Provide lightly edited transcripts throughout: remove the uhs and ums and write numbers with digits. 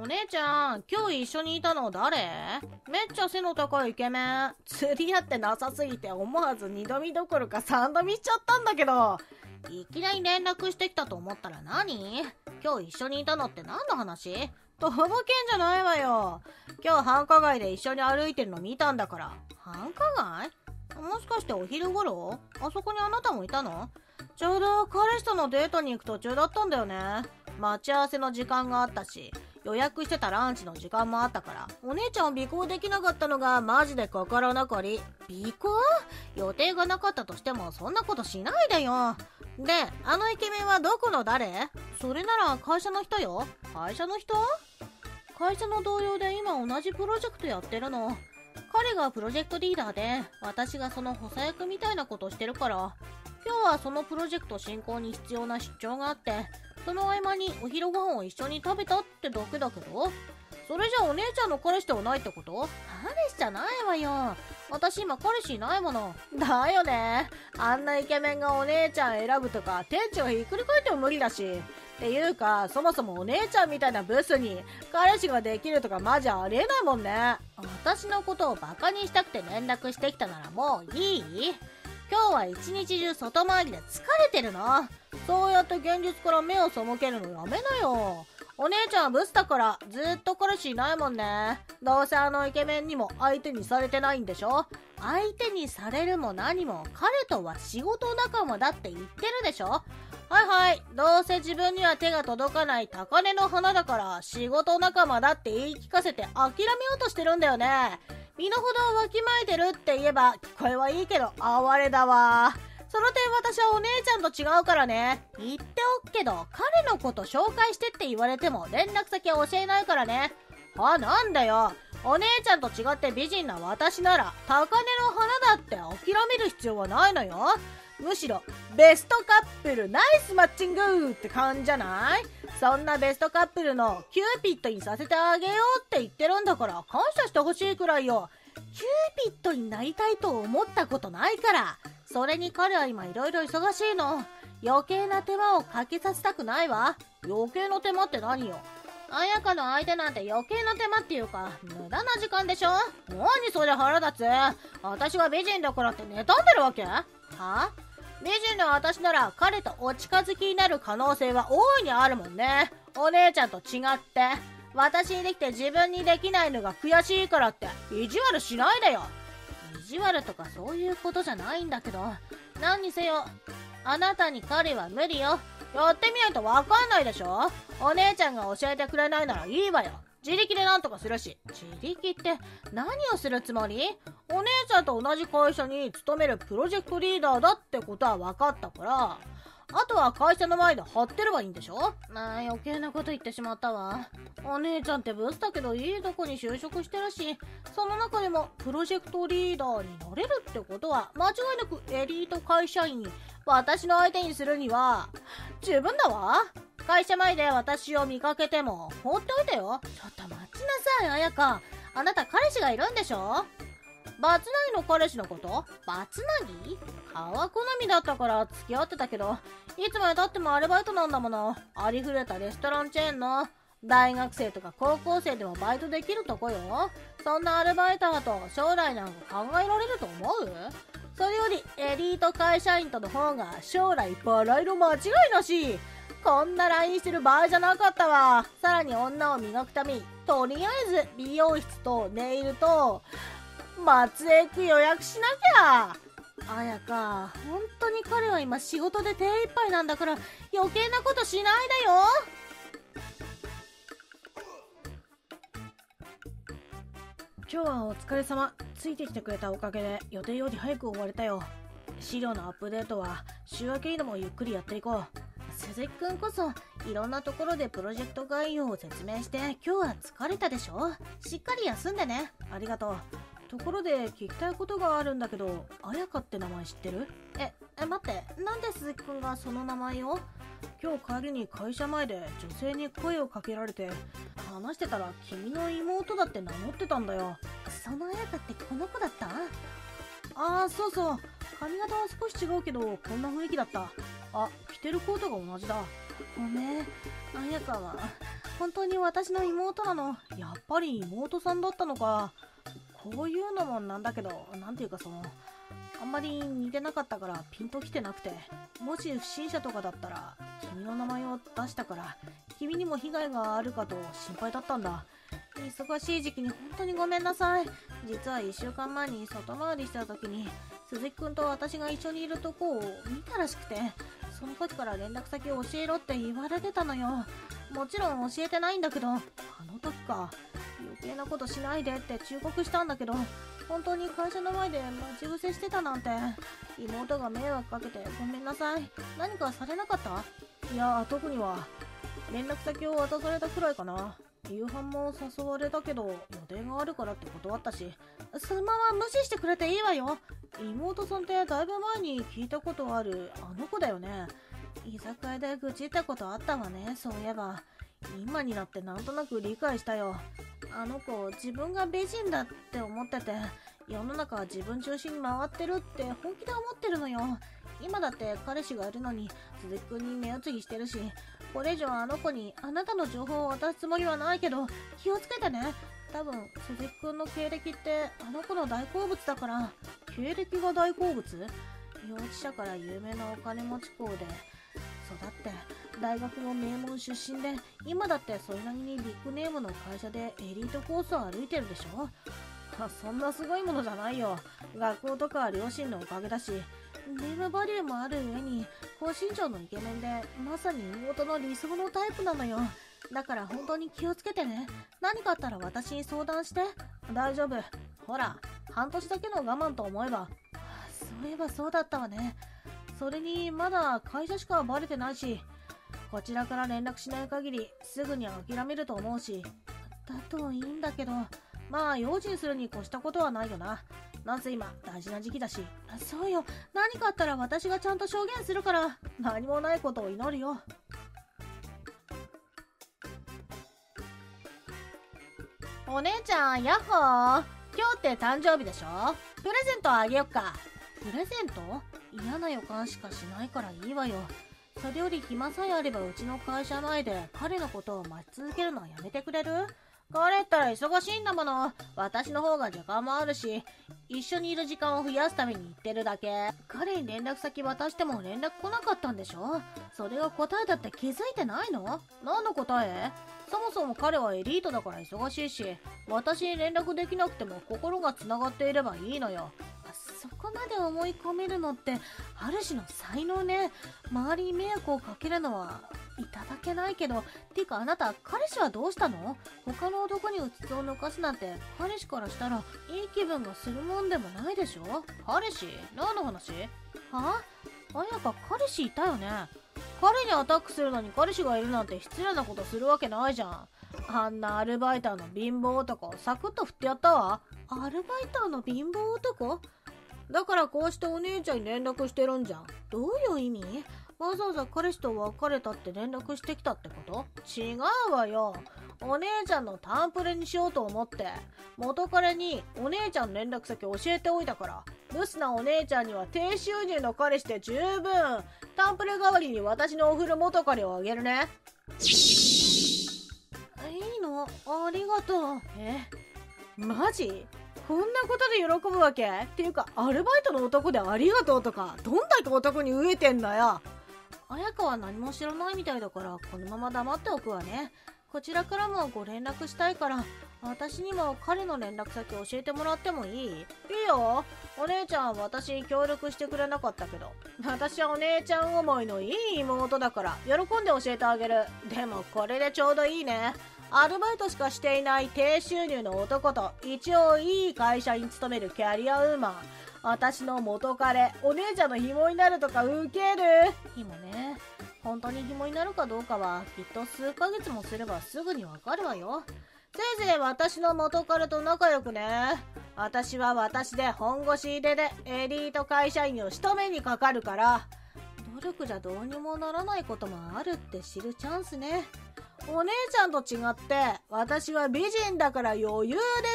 お姉ちゃん、今日一緒にいたの誰？めっちゃ背の高いイケメン。釣り合ってなさすぎて思わず2度見どころか3度見しちゃったんだけど。いきなり連絡してきたと思ったら何？今日一緒にいたのって何の話？とぼけんじゃないわよ。今日繁華街で一緒に歩いてるの見たんだから。繁華街？もしかしてお昼頃？あそこにあなたもいたの？ちょうど彼氏とのデートに行く途中だったんだよね。待ち合わせの時間があったし、予約してたランチの時間もあったから、お姉ちゃんを尾行できなかったのがマジで心残り。尾行？予定がなかったとしてもそんなことしないでよ。で、あのイケメンはどこの誰？それなら会社の人よ。会社の人？会社の同僚で今同じプロジェクトやってるの。彼がプロジェクトリーダーで、私がその補佐役みたいなことしてるから、今日はそのプロジェクト進行に必要な出張があって、その合間にお昼ご飯を一緒に食べたってだけだけど、それじゃお姉ちゃんの彼氏ではないってこと？彼氏じゃないわよ。私今彼氏いないもの。だよね。あんなイケメンがお姉ちゃん選ぶとか、店長ひっくり返っても無理だし。っていうか、そもそもお姉ちゃんみたいなブスに彼氏ができるとかマジありえないもんね。私のことをバカにしたくて連絡してきたならもういい？今日は一日中外回りで疲れてるの。そうやって現実から目を背けるのやめなよ。お姉ちゃんはブスだからずっと彼氏いないもんね。どうせあのイケメンにも相手にされてないんでしょ？相手にされるも何も彼とは仕事仲間だって言ってるでしょ？はいはい、どうせ自分には手が届かない高嶺の花だから仕事仲間だって言い聞かせて諦めようとしてるんだよね。身の程をわきまえてるって言えば聞こえはいいけど哀れだわ。その点私はお姉ちゃんと違うからね。言っておくけど彼のこと紹介してって言われても連絡先は教えないからね。なんだよ。お姉ちゃんと違って美人な私なら高嶺の花だって諦める必要はないのよ。むしろベストカップルナイスマッチングって感じじゃない？そんなベストカップルのキューピッドにさせてあげようって言ってるんだから感謝してほしいくらいよ。キューピッドになりたいと思ったことないから。それに彼は今いろいろ忙しいの。余計な手間をかけさせたくないわ。余計な手間って何よ？綾香の相手なんて余計な手間っていうか無駄な時間でしょ？何それ腹立つ。私が美人だからって妬んでるわけ？美人の私なら彼とお近づきになる可能性は大いにあるもんね。お姉ちゃんと違って私にできて自分にできないのが悔しいからって意地悪しないでよ。意地悪とかそういうことじゃないんだけど、何にせよあなたに彼は無理よ。やってみないとわかんないでしょ。お姉ちゃんが教えてくれないならいいわよ。自力でなんとかするし。自力って何をするつもり？お姉ちゃんと同じ会社に勤めるプロジェクトリーダーだってことは分かったから、あとは会社の前で張ってればいいんでしょ？余計なこと言ってしまったわ。お姉ちゃんってブスだけどいいとこに就職してるし、その中でもプロジェクトリーダーになれるってことは間違いなくエリート会社員に私の相手にするには十分だわ。会社前で私を見かけても放っておいてよ。ちょっと待ちなさい綾香。あなた彼氏がいるんでしょ？バツナギの彼氏のこと？バツナギ？顔は好みだったから付き合ってたけど、いつまでたってもアルバイトなんだもの。ありふれたレストランチェーンの大学生とか高校生でもバイトできるとこよ。そんなアルバイトだと将来なんか考えられると思う？それよりエリート会社員との方が将来バラ色間違いなし。こんな LINE してる場合じゃなかったわ。さらに女を磨くためにとりあえず美容室とネイルと松江区予約しなきゃ。綾香、本当に彼は今仕事で手一杯なんだから余計なことしないでよ。今日はお疲れ様。ついてきてくれたおかげで予定より早く終われたよ。資料のアップデートは週明けにでもゆっくりやっていこう。鈴木くんこそいろんなところでプロジェクト概要を説明して今日は疲れたでしょ？しっかり休んでね。ありがとう。ところで聞きたいことがあるんだけど、綾香って名前知ってる？待って、なんで鈴木くんがその名前を？今日帰りに会社前で女性に声をかけられて話してたら君の妹だって名乗ってたんだよ。その綾香ってこの子だった？そうそう。髪型は少し違うけどこんな雰囲気だった。着てるコートが同じだ。 ごめん、彩香は本当に私の妹なの。やっぱり妹さんだったのか。こういうのもなんだけど、なんていうかあんまり似てなかったからピンときてなくて、もし不審者とかだったら君の名前を出したから君にも被害があるかと心配だったんだ。忙しい時期に本当にごめんなさい。実は1週間前に外回りした時に鈴木くんと私が一緒にいるとこを見たらしくて、その時から連絡先を教えろって言われてたのよ。もちろん教えてないんだけど、あの時か、余計なことしないでって忠告したんだけど、本当に会社の前で待ち伏せしてたなんて。妹が迷惑かけてごめんなさい。何かされなかった？いや、特には。連絡先を渡されたくらいかな。夕飯も誘われたけど予定があるからって断ったし。そのまま無視してくれていいわよ。妹さんってだいぶ前に聞いたことあるあの子だよね。居酒屋で愚痴ったことあったわね、そういえば。今になってなんとなく理解したよ。あの子自分が美人だって思ってて、世の中は自分中心に回ってるって本気で思ってるのよ。今だって彼氏がいるのに鈴木くんに目移りしてるし、これ以上あの子にあなたの情報を渡すつもりはないけど気をつけてね。多分鈴木くんの経歴ってあの子の大好物だから。経歴が大好物？幼稚舎から有名なお金持ち校で育って大学の名門出身で、今だってそれなりにビッグネームの会社でエリートコースを歩いてるでしょ。そんなすごいものじゃないよ。学校とか両親のおかげだし、ネームバリューもある上に高身長のイケメンで、まさに妹の理想のタイプなのよ。だから本当に気をつけてね。何かあったら私に相談して。大丈夫。ほら、半年だけの我慢と思えば。そういえばそうだったわね。それにまだ会社しかバレてないし、こちらから連絡しない限りすぐに諦めると思うし。だといいんだけど、まあ用心するに越したことはないよな。なんせ今大事な時期だし。そうよ、何かあったら私がちゃんと証言するから。何もないことを祈るよ。お姉ちゃん、ヤッホー。今日って誕生日でしょ。プレゼントあげよっか。プレゼント？嫌な予感しかしないからいいわよ。それより暇さえあればうちの会社前で彼のことを待ち続けるのはやめてくれる？彼ったら忙しいんだもの。私の方が時間もあるし、一緒にいる時間を増やすために言ってるだけ。彼に連絡先渡しても連絡来なかったんでしょ。それが答えだって気づいてないの？何の答え？そもそも彼はエリートだから忙しいし、私に連絡できなくても心がつながっていればいいのよ。そこまで思い込めるのってある種の才能ね。周りに迷惑をかけるのはいただけないけど。てかあなた彼氏はどうしたの？他の男にうつつを抜かすなんて彼氏からしたらいい気分がするもんでもないでしょ。彼氏？何の話？は？あやか彼氏いたよね。彼にアタックするのに彼氏がいるなんて失礼なことするわけないじゃん。あんなアルバイターの貧乏男サクッと振ってやったわ。アルバイターの貧乏男？だからこうしてお姉ちゃんに連絡してるんじゃん。どういう意味？わざわざ彼氏と別れたって連絡してきたってこと？違うわよ。お姉ちゃんのタンプレにしようと思って元彼にお姉ちゃんの連絡先教えておいたから。ブスなお姉ちゃんには低収入の彼氏で十分。タンプレ代わりに私のお風呂元彼をあげるね。いいの？ありがとう。マジ？こんなことで喜ぶわけ？っていうかアルバイトの男でありがとうとかどんだけ男に飢えてんだよ。綾香は何も知らないみたいだからこのまま黙っておくわね。こちらからもご連絡したいから私にも彼の連絡先教えてもらってもいい？いいよ。お姉ちゃん私に協力してくれなかったけど、私はお姉ちゃん思いのいい妹だから喜んで教えてあげる。でもこれでちょうどいいね。アルバイトしかしていない低収入の男と一応いい会社に勤めるキャリアウーマン。私の元彼、お姉ちゃんの紐になるとかウケる。紐ね。本当に紐になるかどうかはきっと数ヶ月もすればすぐにわかるわよ。せいぜい私の元彼と仲良くね。私は私で本腰入れでエリート会社員を仕留めにかかるから。努力じゃどうにもならないこともあるって知るチャンスね。お姉ちゃんと違って私は美人だから余裕です。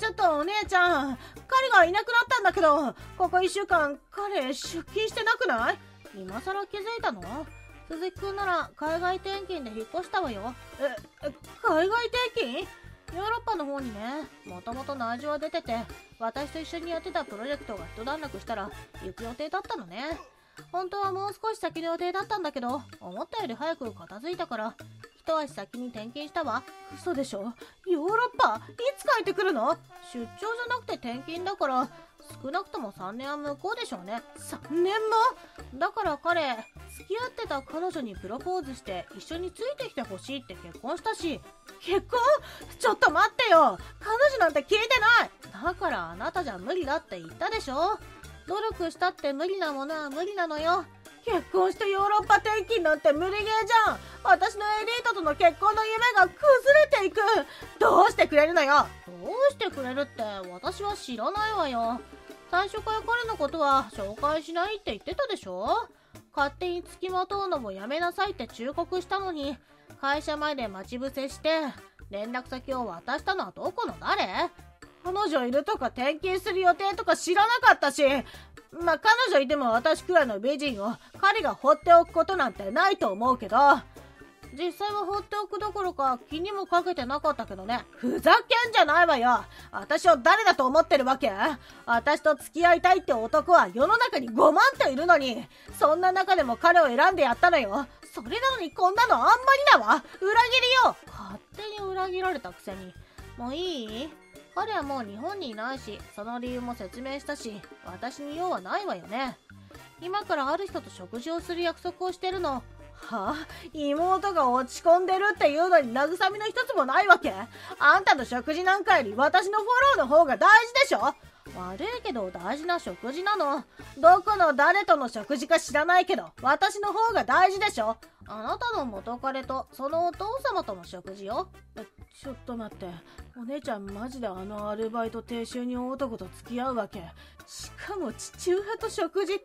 ちょっとお姉ちゃん、彼がいなくなったんだけど、ここ1週間彼出勤してなくない？今更気づいたの？鈴木くんなら海外転勤で引っ越したわよ。海外転勤？ヨーロッパの方にね。もともと内情は出てて、私と一緒にやってたプロジェクトが一段落したら行く予定だったのね。本当はもう少し先の予定だったんだけど、思ったより早く片付いたから一足先に転勤したわ。嘘でしょ？ヨーロッパいつ帰ってくるの？出張じゃなくて転勤だから少なくとも3年は向こうでしょうね。3年も？だから彼、付き合ってた彼女にプロポーズして一緒についてきてほしいって結婚したし。結婚？ちょっと待ってよ、彼女なんて聞いてない。だからあなたじゃ無理だって言ったでしょ。努力したって無理なものは無理なのよ。結婚してヨーロッパ転勤なんて無理ゲーじゃん。私のエリートとの結婚の夢が崩れていく。どうしてくれるのよ。どうしてくれるって私は知らないわよ。最初から彼のことは紹介しないって言ってたでしょ。勝手に付きまとうのもやめなさいって忠告したのに、会社前で待ち伏せして連絡先を渡したのはどこの誰？彼女いるとか転勤する予定とか知らなかったし、まあ彼女いても私くらいの美人を彼が放っておくことなんてないと思うけど、実際は放っておくどころか気にもかけてなかったけどね。ふざけんじゃないわよ。私を誰だと思ってるわけ？私と付き合いたいって男は世の中に5万といるのに、そんな中でも彼を選んでやったのよ。それなのにこんなのあんまりだわ。裏切りよ。勝手に裏切られたくせに。もういい？彼はもう日本にいないし、その理由も説明したし、私に用はないわよね。今からある人と食事をする約束をしてるの。はあ？妹が落ち込んでるっていうのに慰みの一つもないわけ？あんたの食事なんかより私のフォローの方が大事でしょ？悪いけど大事な食事なの。どこの誰との食事か知らないけど私の方が大事でしょ。あなたの元彼とそのお父様との食事よ。ちょっと待って、お姉ちゃんマジであのアルバイト低収入男と付き合うわけ？しかも父親と食事って、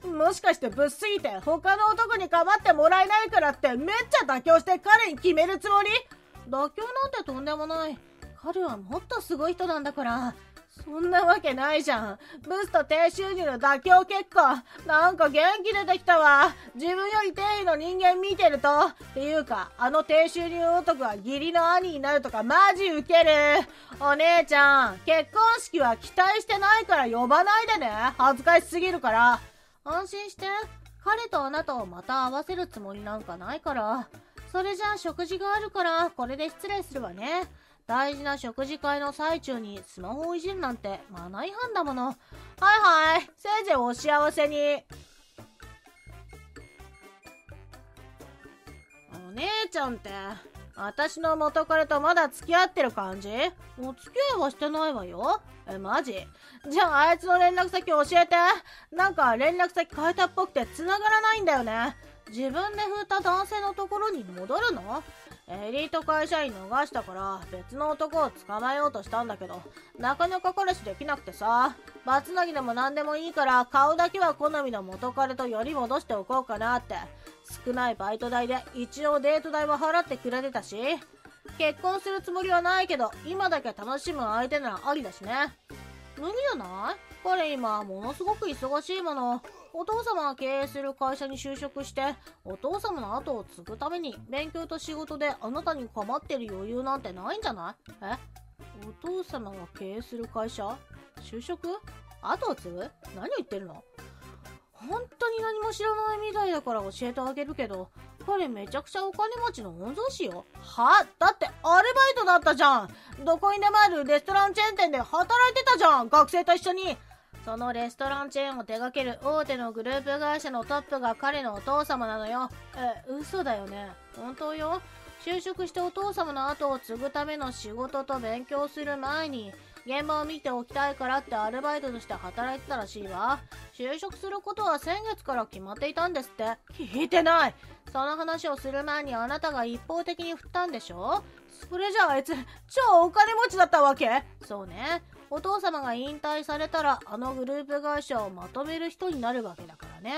もしかしてぶっすぎて他の男に構ってもらえないからってめっちゃ妥協して彼に決めるつもり？妥協なんてとんでもない。彼はもっとすごい人なんだから。そんなわけないじゃん。ブスと低収入の妥協結果。なんか元気出てきたわ。自分より低位の人間見てると。っていうか、あの低収入男が義理の兄になるとかマジウケる。お姉ちゃん、結婚式は期待してないから呼ばないでね。恥ずかしすぎるから。安心して。彼とあなたをまた会わせるつもりなんかないから。それじゃあ食事があるから、これで失礼するわね。大事な食事会の最中にスマホをいじるなんてマナー違反だもの。はいはい、せいぜいお幸せに。お姉ちゃんって、私の元彼とまだ付き合ってる感じ？お付き合いはしてないわよ。マジ？じゃああいつの連絡先教えて。なんか連絡先変えたっぽくて繋がらないんだよね。自分で振った男性のところに戻るの？エリート会社員逃したから別の男を捕まえようとしたんだけど、なかなか彼氏できなくてさ。バツナギでも何でもいいから顔だけは好みの元彼とより戻しておこうかなって。少ないバイト代で一応デート代は払ってくれてたし、結婚するつもりはないけど今だけ楽しむ相手ならありだしね。無理じゃない？彼今ものすごく忙しいもの。お父様が経営する会社に就職してお父様の後を継ぐために勉強と仕事であなたに構ってる余裕なんてないんじゃない？お父様が経営する会社？就職？後を継ぐ？何言ってるの？本当に何も知らないみたいだから教えてあげるけど、彼めちゃくちゃお金持ちの御曹司よ。だってアルバイトだったじゃん。どこにでもあるレストランチェーン店で働いてたじゃん、学生と一緒に。そのレストランチェーンを手掛ける大手のグループ会社のトップが彼のお父様なのよ。嘘だよね？本当よ。就職してお父様の後を継ぐための仕事と勉強する前に現場を見ておきたいからってアルバイトとして働いてたらしいわ。就職することは先月から決まっていたんですって。聞いてない。その話をする前にあなたが一方的に振ったんでしょ？それじゃああいつ超お金持ちだったわけ？そうね。お父様が引退されたらあのグループ会社をまとめる人になるわけだからね。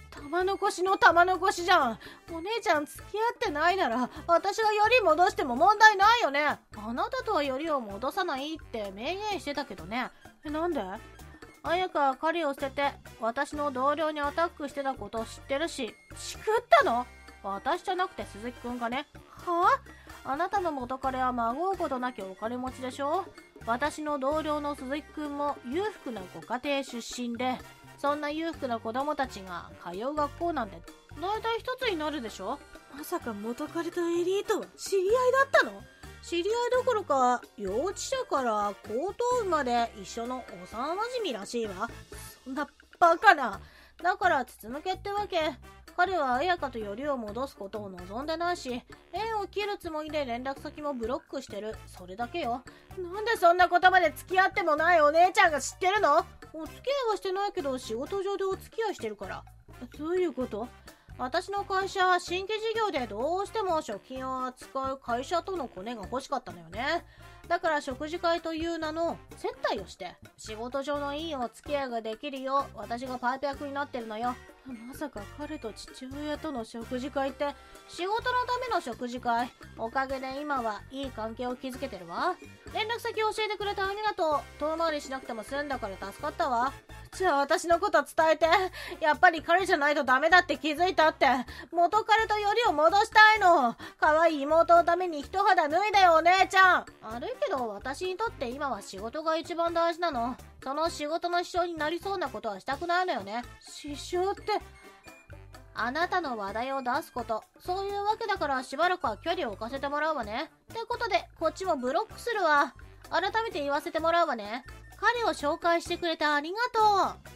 玉残しの玉残しじゃん。お姉ちゃん付き合ってないなら私がより戻しても問題ないよね。あなたとはよりを戻さないって明言してたけどね。なんで？綾香は彼を捨てて私の同僚にアタックしてたことを知ってるし、チクったの？私じゃなくて鈴木くんがね。はあ？あなたの元彼はまごうことなきお金持ちでしょ。私の同僚の鈴木くんも裕福なご家庭出身で、そんな裕福な子供たちが通う学校なんて大体一つになるでしょ。まさか元彼とエリートは知り合いだったの？知り合いどころか幼稚舎から高等部まで一緒の幼馴染らしいわ。そんなバカな。だから筒抜けってわけ。彼は綾香とよりを戻すことを望んでないし、縁を切るつもりで連絡先もブロックしてる。それだけよ。なんでそんなことまで付き合ってもないお姉ちゃんが知ってるの？お付き合いはしてないけど仕事上でお付き合いしてるから。どういうこと？私の会社は新規事業でどうしても食品を扱う会社とのコネが欲しかったのよね。だから食事会という名の接待をして仕事上のいいお付き合いができるよう私がパイプ役になってるのよ。まさか彼と父親との食事会って仕事のための食事会？おかげで今はいい関係を築けてるわ。連絡先教えてくれてありがとう。遠回りしなくても済んだから助かったわ。じゃあ私のこと伝えて。やっぱり彼じゃないとダメだって気づいたって。元彼とよりを戻したいの。可愛い妹のために一肌脱いだよお姉ちゃん。悪いけど私にとって今は仕事が一番大事なの。その仕事の支障になりそうなことはしたくないのよね。支障って？あなたの話題を出すこと、そういうわけだからしばらくは距離を置かせてもらうわね。ってことでこっちもブロックするわ。改めて言わせてもらうわね。彼を紹介してくれてありがとう。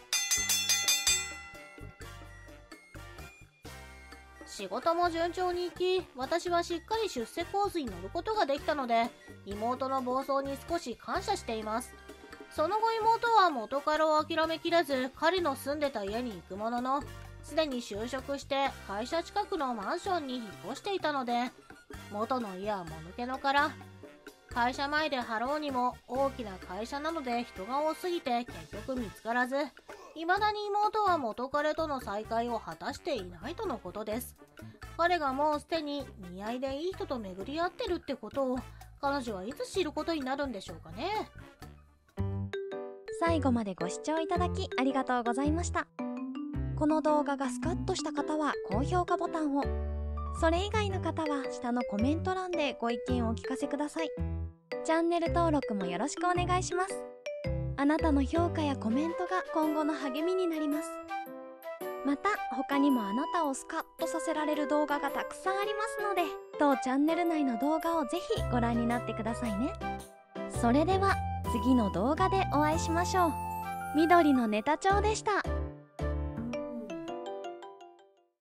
仕事も順調にいき、私はしっかり出世コースに乗ることができたので、妹の暴走に少し感謝しています。その後妹は元彼を諦めきれず、彼の住んでた家に行くものの、すでに就職して会社近くのマンションに引っ越していたので、元の家はもぬけの殻。会社前で張ろうにも大きな会社なので人が多すぎて結局見つからず、未だに妹は元彼との再会を果たしていないとのことです。彼がもうすでに見合いでいい人と巡り合ってるってことを彼女はいつ知ることになるんでしょうかね。 最後までご視聴いただきありがとうございました。この動画がスカッとした方は高評価ボタンを、それ以外の方は下のコメント欄でご意見をお聞かせください。チャンネル登録もよろしくお願いします。あなたの評価やコメントが今後の励みになります。また他にもあなたをスカッとさせられる動画がたくさんありますので、当チャンネル内の動画をぜひご覧になってくださいね。それでは次の動画でお会いしましょう。緑のネタ帳でした。